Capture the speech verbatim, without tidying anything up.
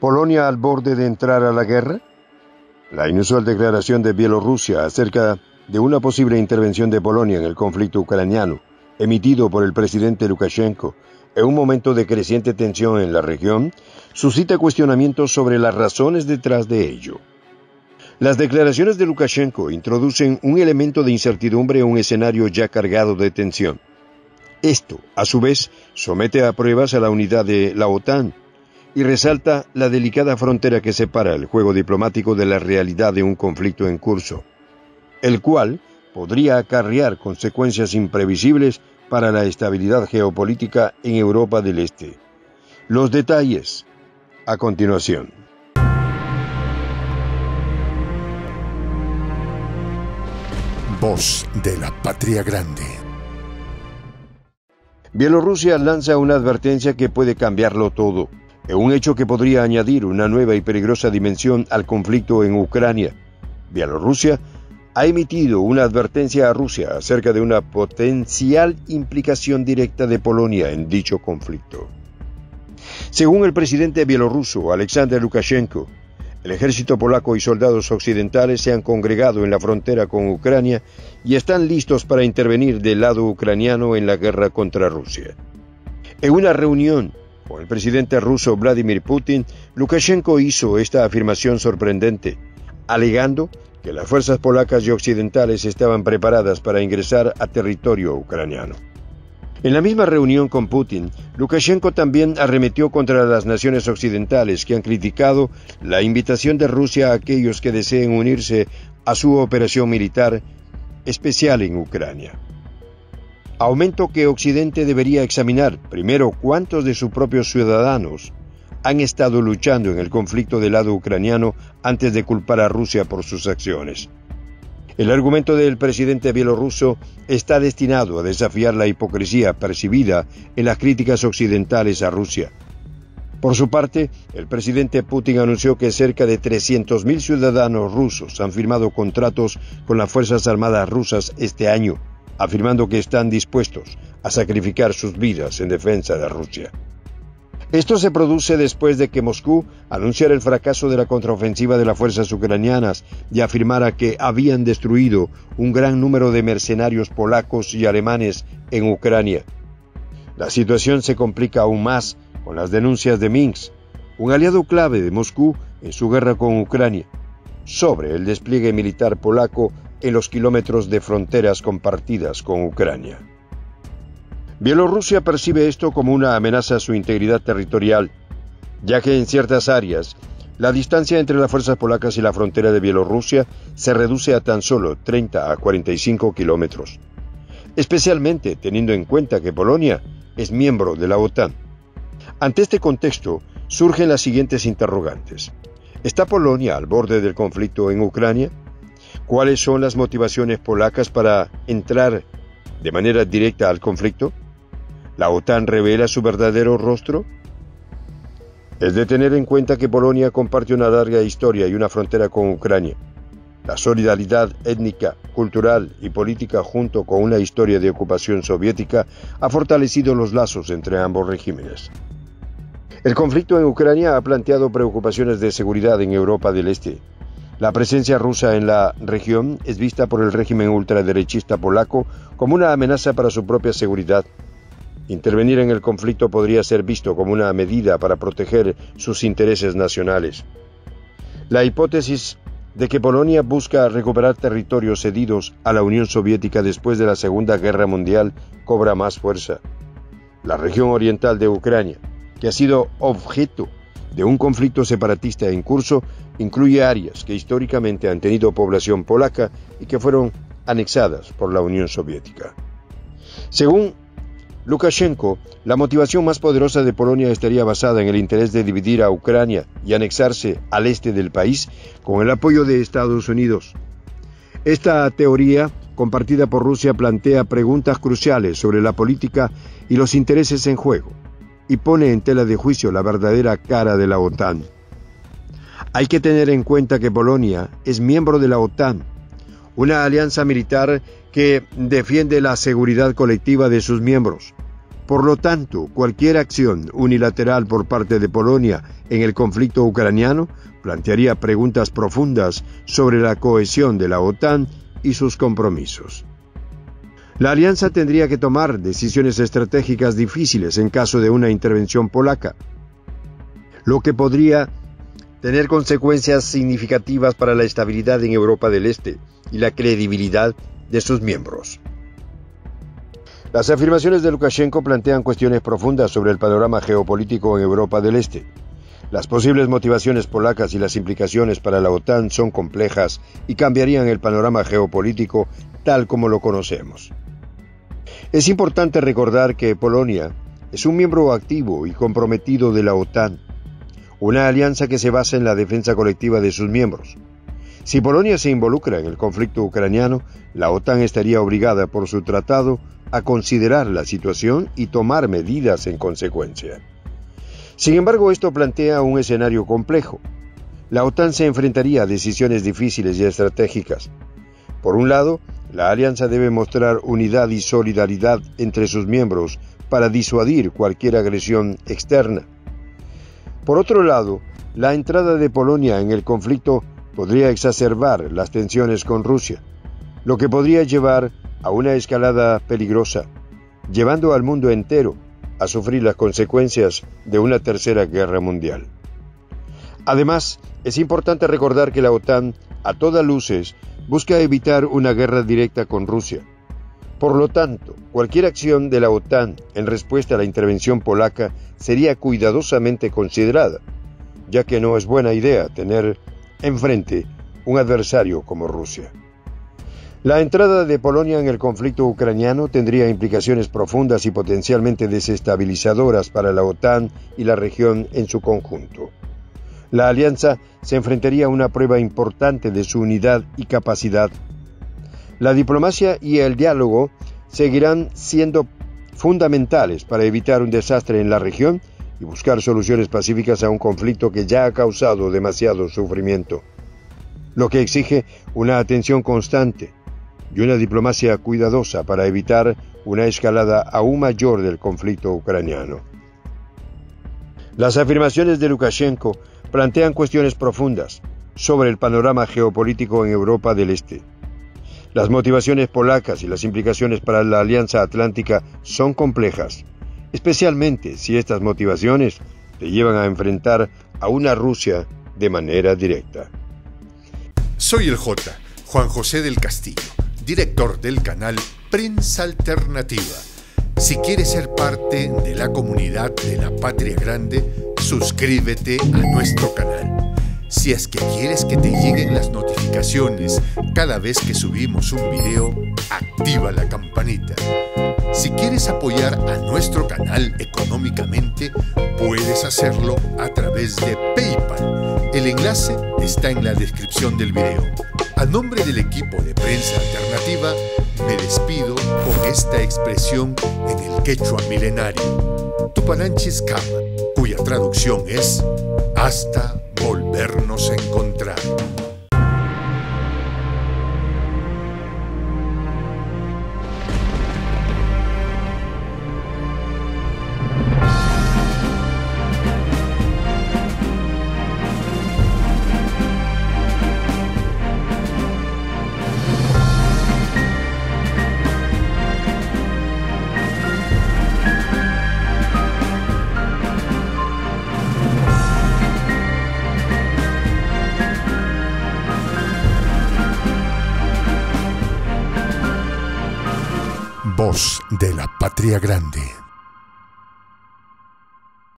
¿Polonia al borde de entrar a la guerra? La inusual declaración de Bielorrusia acerca de una posible intervención de Polonia en el conflicto ucraniano, emitido por el presidente Lukashenko, en un momento de creciente tensión en la región, suscita cuestionamientos sobre las razones detrás de ello. Las declaraciones de Lukashenko introducen un elemento de incertidumbre en un escenario ya cargado de tensión. Esto, a su vez, somete a pruebas a la unidad de la OTAN y resalta la delicada frontera que separa el juego diplomático de la realidad de un conflicto en curso, el cual podría acarrear consecuencias imprevisibles para la estabilidad geopolítica en Europa del Este. Los detalles a continuación. Voz de la Patria Grande. Bielorrusia lanza una advertencia que puede cambiarlo todo, un hecho que podría añadir una nueva y peligrosa dimensión al conflicto en Ucrania. Bielorrusia ha emitido una advertencia a Rusia acerca de una potencial implicación directa de Polonia en dicho conflicto. Según el presidente bielorruso Alexander Lukashenko, el ejército polaco y soldados occidentales se han congregado en la frontera con Ucrania y están listos para intervenir del lado ucraniano en la guerra contra Rusia. En una reunión con el presidente ruso Vladimir Putin, Lukashenko hizo esta afirmación sorprendente, alegando que las fuerzas polacas y occidentales estaban preparadas para ingresar a territorio ucraniano. En la misma reunión con Putin, Lukashenko también arremetió contra las naciones occidentales que han criticado la invitación de Rusia a aquellos que deseen unirse a su operación militar especial en Ucrania. Aumento que Occidente debería examinar primero cuántos de sus propios ciudadanos han estado luchando en el conflicto del lado ucraniano antes de culpar a Rusia por sus acciones. El argumento del presidente bielorruso está destinado a desafiar la hipocresía percibida en las críticas occidentales a Rusia. Por su parte, el presidente Putin anunció que cerca de trescientos mil ciudadanos rusos han firmado contratos con las Fuerzas Armadas rusas este año, afirmando que están dispuestos a sacrificar sus vidas en defensa de Rusia. Esto se produce después de que Moscú anunciara el fracaso de la contraofensiva de las fuerzas ucranianas y afirmara que habían destruido un gran número de mercenarios polacos y alemanes en Ucrania. La situación se complica aún más con las denuncias de Minsk, un aliado clave de Moscú en su guerra con Ucrania, sobre el despliegue militar polaco en los kilómetros de fronteras compartidas con Ucrania. Bielorrusia percibe esto como una amenaza a su integridad territorial, ya que en ciertas áreas la distancia entre las fuerzas polacas y la frontera de Bielorrusia se reduce a tan solo treinta a cuarenta y cinco kilómetros, especialmente teniendo en cuenta que Polonia es miembro de la OTAN. Ante este contexto surgen las siguientes interrogantes. ¿Está Polonia al borde del conflicto en Ucrania? ¿Cuáles son las motivaciones polacas para entrar de manera directa al conflicto? ¿La OTAN revela su verdadero rostro? Es de tener en cuenta que Polonia comparte una larga historia y una frontera con Ucrania. La solidaridad étnica, cultural y política junto con una historia de ocupación soviética ha fortalecido los lazos entre ambos regímenes. El conflicto en Ucrania ha planteado preocupaciones de seguridad en Europa del Este. La presencia rusa en la región es vista por el régimen ultraderechista polaco como una amenaza para su propia seguridad. Intervenir en el conflicto podría ser visto como una medida para proteger sus intereses nacionales. La hipótesis de que Polonia busca recuperar territorios cedidos a la Unión Soviética después de la Segunda Guerra Mundial cobra más fuerza. La región oriental de Ucrania, que ha sido objeto de un conflicto separatista en curso, incluye áreas que históricamente han tenido población polaca y que fueron anexadas por la Unión Soviética. Según Lukashenko, la motivación más poderosa de Polonia estaría basada en el interés de dividir a Ucrania y anexarse al este del país con el apoyo de Estados Unidos. Esta teoría, compartida por Rusia, plantea preguntas cruciales sobre la política y los intereses en juego, y pone en tela de juicio la verdadera cara de la OTAN. Hay que tener en cuenta que Polonia es miembro de la OTAN, una alianza militar que defiende la seguridad colectiva de sus miembros. Por lo tanto, cualquier acción unilateral por parte de Polonia en el conflicto ucraniano plantearía preguntas profundas sobre la cohesión de la OTAN y sus compromisos. La alianza tendría que tomar decisiones estratégicas difíciles en caso de una intervención polaca, lo que podría tener consecuencias significativas para la estabilidad en Europa del Este y la credibilidad de sus miembros. Las afirmaciones de Lukashenko plantean cuestiones profundas sobre el panorama geopolítico en Europa del Este. Las posibles motivaciones polacas y las implicaciones para la OTAN son complejas y cambiarían el panorama geopolítico tal como lo conocemos. Es importante recordar que Polonia es un miembro activo y comprometido de la OTAN, una alianza que se basa en la defensa colectiva de sus miembros. Si Polonia se involucra en el conflicto ucraniano, la OTAN estaría obligada por su tratado a considerar la situación y tomar medidas en consecuencia. Sin embargo, esto plantea un escenario complejo. La OTAN se enfrentaría a decisiones difíciles y estratégicas. Por un lado, la alianza debe mostrar unidad y solidaridad entre sus miembros para disuadir cualquier agresión externa. Por otro lado, la entrada de Polonia en el conflicto podría exacerbar las tensiones con Rusia, lo que podría llevar a una escalada peligrosa, llevando al mundo entero a sufrir las consecuencias de una tercera guerra mundial. Además, es importante recordar que la OTAN, a todas luces, busca evitar una guerra directa con Rusia. Por lo tanto, cualquier acción de la OTAN en respuesta a la intervención polaca sería cuidadosamente considerada, ya que no es buena idea tener enfrente un adversario como Rusia. La entrada de Polonia en el conflicto ucraniano tendría implicaciones profundas y potencialmente desestabilizadoras para la OTAN y la región en su conjunto. La alianza se enfrentaría a una prueba importante de su unidad y capacidad. La diplomacia y el diálogo seguirán siendo fundamentales para evitar un desastre en la región y buscar soluciones pacíficas a un conflicto que ya ha causado demasiado sufrimiento, lo que exige una atención constante y una diplomacia cuidadosa para evitar una escalada aún mayor del conflicto ucraniano. Las afirmaciones de Lukashenko plantean cuestiones profundas sobre el panorama geopolítico en Europa del Este. Las motivaciones polacas y las implicaciones para la Alianza Atlántica son complejas, especialmente si estas motivaciones te llevan a enfrentar a una Rusia de manera directa. Soy el J, Juan José del Castillo, director del canal Prensa Alternativa. Si quieres ser parte de la comunidad de la Patria Grande, suscríbete a nuestro canal. Si es que quieres que te lleguen las notificaciones cada vez que subimos un video, activa la campanita. Si quieres apoyar a nuestro canal económicamente, puedes hacerlo a través de PayPal. El enlace está en la descripción del video. A nombre del equipo de Prensa Alternativa, me despido con esta expresión en el quechua milenario, Tupananchis Kama, cuya traducción es hasta volvernos a encontrar. Voz de la Patria Grande.